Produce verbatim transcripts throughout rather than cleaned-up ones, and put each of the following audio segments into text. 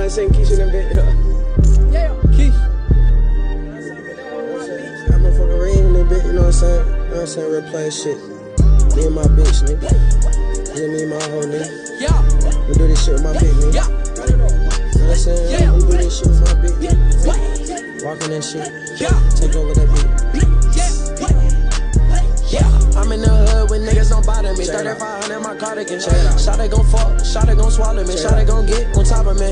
I seen Keisha in the bed. Yeah, Keisha. I'm a fucking ring in the bed, you know what I'm saying? You know what I'm saying? Real player shit. Me and my bitch, nigga. Me and me and my whole nigga. Yeah. We do this shit with my bitch, nigga. Yeah. You know what I'm saying? Yeah. We do this shit with my bitch, nigga. Walking that shit. Yeah. Take over that bitch. Yeah. I'm in the hood when niggas don't bother me. thirty-five hundred my cardigan. Shot it gon' fuck, shot it gon' swallow me. Shot it gon' get on top of me.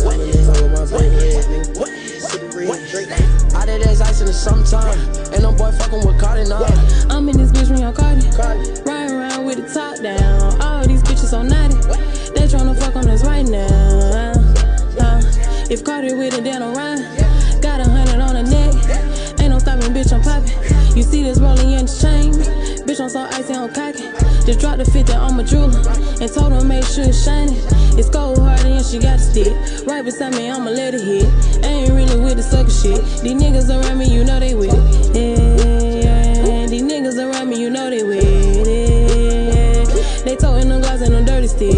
I did as ice in the summertime. Ain't no boy fucking with Cardi now. I'm in this bitch ring on Cardi. Riding around with the top down. All these bitches so naughty. They tryna fuck on us right now. Uh, if Cardi with it, then I'm run. Got a hundred on the neck. Ain't no stopping, bitch, I'm poppin'. You see this rolling in the chain. Bitch, I'm so icy, I'm cocky. Just dropped the fifty on my jeweler and told her make sure it's shining. It's cold hard and she got a stick. Right beside me, I'ma let it hit. I ain't really with the sucker shit. These niggas around me, you know they with it. Yeah, these niggas around me, you know they with it. They toting them glass and them dirty sticks.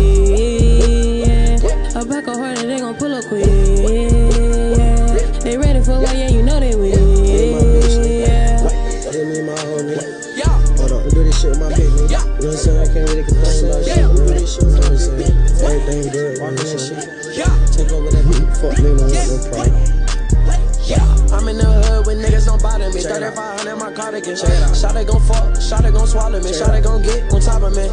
A pack of hard and they gon' pull up quick. They ready for what? Yeah, you know they with it. Do this shit with my bitch, nigga. You know what I'm saying? I can't really complain about shit. Do this shit, you know what I'm saying? Everything good, you know what I'm saying? Take over that beat, fuck nigga, don't want no problem. I'm in the hood when niggas don't bother me. thirty-five hundred my cardigan. Shot it gon' fuck, shot it gon' swallow me. Shot it gon' get on top of me.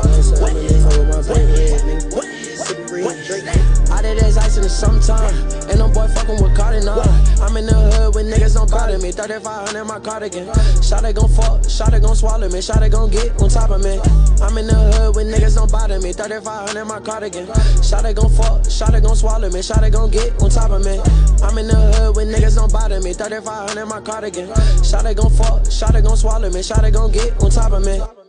I did as ice in the summertime. Ain't no boy fucking with Cardi now. I'm in the hood when niggas don't bother me. thirty-five hundred my cardigan. Shot it gon' fuck, shot it gon' swallow me. Shot it gon' get on top of me. I'm in the hood when niggas don't bother me. thirty-five hundred my cardigan. Shot it gon' fuck, shot it gon' swallow me. Shot it gon' get on top of me. I'm in the hood when niggas don't bother me. thirty-five hundred my cardigan. Shot it gon' fuck, shot it gon' swallow me. Shot it gon' get on top of me.